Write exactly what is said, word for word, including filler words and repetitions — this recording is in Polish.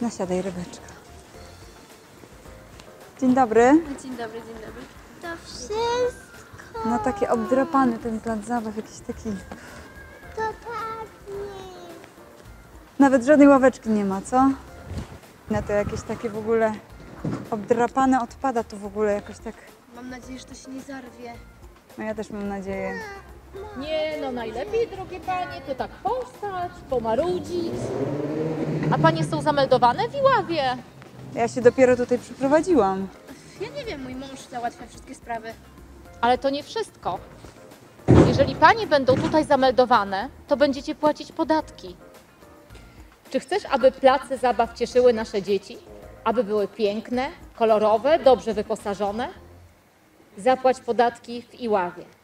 No siadaj, rybeczka. Dzień dobry. Dzień dobry, dzień dobry. To wszystko. No taki obdrapany ten plac zabaw, jakiś taki... To tak nie. Nawet żadnej ławeczki nie ma, co? No to jakieś takie w ogóle obdrapane odpada tu w ogóle jakoś tak... Mam nadzieję, że to się nie zarwie. No ja też mam nadzieję. Nie, no najlepiej, drogie panie, to tak postać, pomarudzić. A panie są zameldowane w Iławie? Ja się dopiero tutaj przyprowadziłam. Ja nie wiem, mój mąż załatwia wszystkie sprawy. Ale to nie wszystko. Jeżeli panie będą tutaj zameldowane, to będziecie płacić podatki. Czy chcesz, aby place zabaw cieszyły nasze dzieci? Aby były piękne, kolorowe, dobrze wyposażone? Zapłać podatki w Iławie.